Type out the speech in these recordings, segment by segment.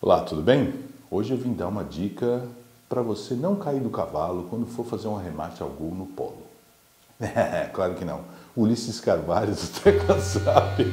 Olá, tudo bem? Hoje eu vim dar uma dica para você não cair do cavalo quando for fazer um arremate ao gol no polo. Claro que não. Ulisses Carvalho do Tecla sabe.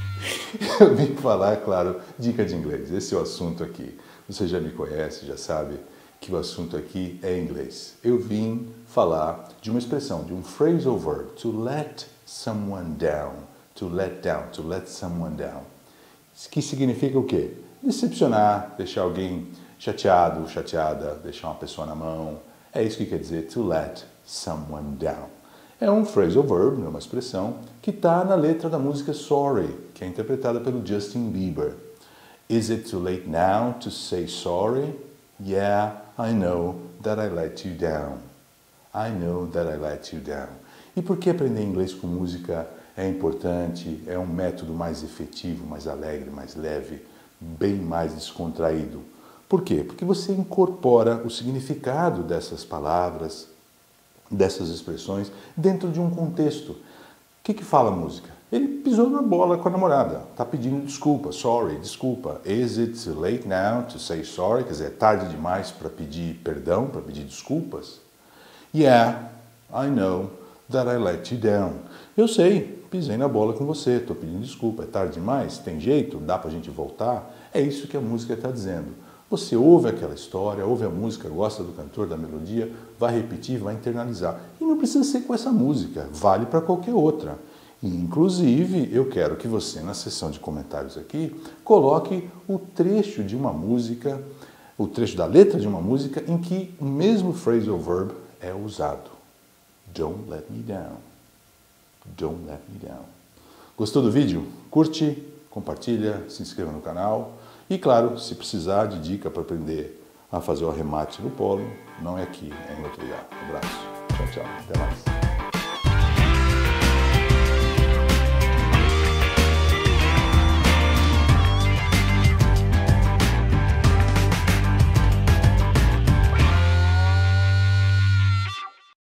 Eu vim falar, claro, dica de inglês. Esse é o assunto aqui. Você já me conhece, já sabe que o assunto aqui é inglês. Eu vim falar de uma expressão, de um phrasal verb, to let someone down, to let down, to let someone down. Que significa o quê? Decepcionar, deixar alguém chateado, chateada, deixar uma pessoa na mão. É isso que quer dizer to let someone down. É um phrasal verb, é uma expressão, que está na letra da música Sorry, que é interpretada pelo Justin Bieber. Is it too late now to say sorry? Yeah, I know that I let you down. I know that I let you down. E por que aprender inglês com música é importante, é um método mais efetivo, mais alegre, mais leve, bem mais descontraído? Por quê? Porque você incorpora o significado dessas palavras, dessas expressões, dentro de um contexto. O que fala a música? Ele pisou na bola com a namorada, está pedindo desculpa, sorry, desculpa. Is it too late now to say sorry? Quer dizer, é tarde demais para pedir perdão, para pedir desculpas? Yeah, I know that I let you down. Eu sei, pisei na bola com você, estou pedindo desculpa, é tarde demais? Tem jeito? Dá para a gente voltar? É isso que a música está dizendo. Você ouve aquela história, ouve a música, gosta do cantor, da melodia, vai repetir, vai internalizar. E não precisa ser com essa música, vale para qualquer outra. E, inclusive, eu quero que você, na seção de comentários aqui, coloque o trecho de uma música, o trecho da letra de uma música em que o mesmo phrasal verb é usado. Don't let me down. Don't let me down. Gostou do vídeo? Curte, compartilha, se inscreva no canal. E claro, se precisar de dica para aprender a fazer o arremate no polo, não é aqui, é em outro lugar. Um abraço. Tchau, tchau. Até mais.